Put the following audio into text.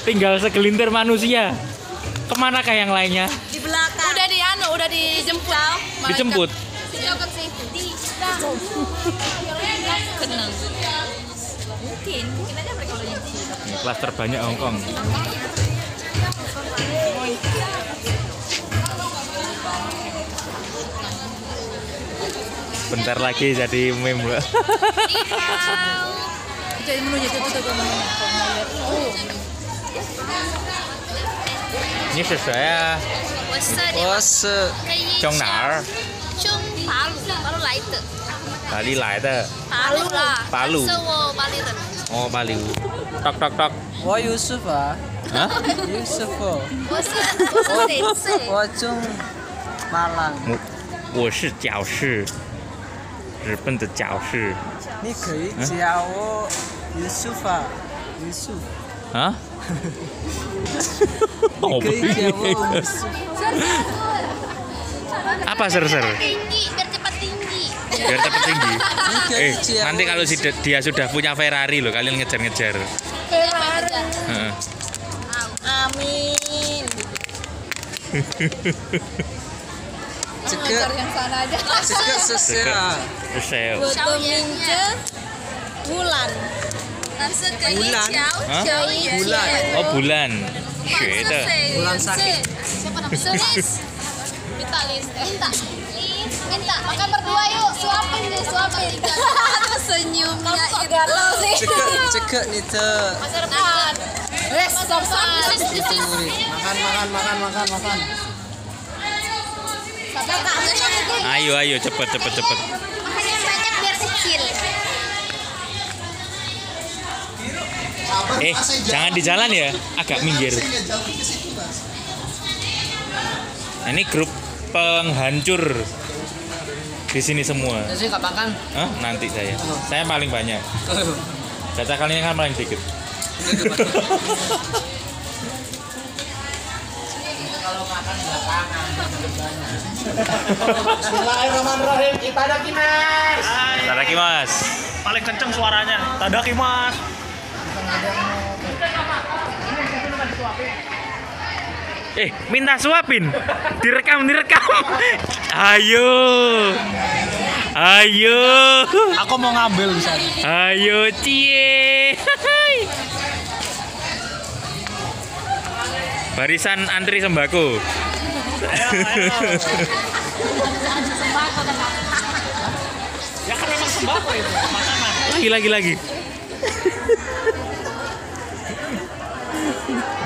Tinggal segelintir manusia. Kemanakah yang lainnya? Di belakang. Udah dijemput. Dijemput. Kenang. Mungkin aja mereka udah nyemput. Kelas terbanyak Hongkong. Bentar lagi jadi meme loh. Jadi menuju itu Ini saya 我是从哪儿？ 从巴鲁，巴鲁来的， 哪里来的？ 巴鲁啦， 巴鲁是我巴黎人。 哦，巴黎。Tok tok tok. 我Yusuf啊啊？ ，Yusuf， 我是谁？ 我从马lang。 我是教室，日本的教室。 你可以叫我 Yusuf 啊，Yusuf。 啊？ 你可以叫我 Yusuf。 Apa ser-ser? Tinggi, biar cepat tinggi. Biar cepat tinggi. 你可以叫 Nanti kalau dia sudah punya Ferrari loh, kalian ngejar-ngejar. Heeh. Amin. 这个 yang sana aja. 这个是谁啊？ Sel. Foto Mince bulan. Bulan. Hah? Bulan. Oh bulan. 学的。 Bulan sakit. Siapa namanya? Sulis. Minta. Makan berdua yuk. Suapin deh, suapin. Senyumnya galau sih. 这个你的 Masa depan. murid. Makan. Ayo cepet. Makan yang banyak biar kecil. Jangan di jalan ya, agak minggir. Nah, ini grup penghancur di sini semua. Jadi nggak makan. Hah? Nanti saya paling banyak. Caca kali ini kan paling dikit. Kalau makan belakangan. Bismillahirrahmanirrahim. Itadakimasu. Tadakimasu. Paling kenceng suaranya. Tadakimasu. Minta suapin. Direkam. Ayo. Aku mau ngambil bisa. Ayo, cie. Barisan antri sembako. Ya kan memang sembako itu makanan. Lagi.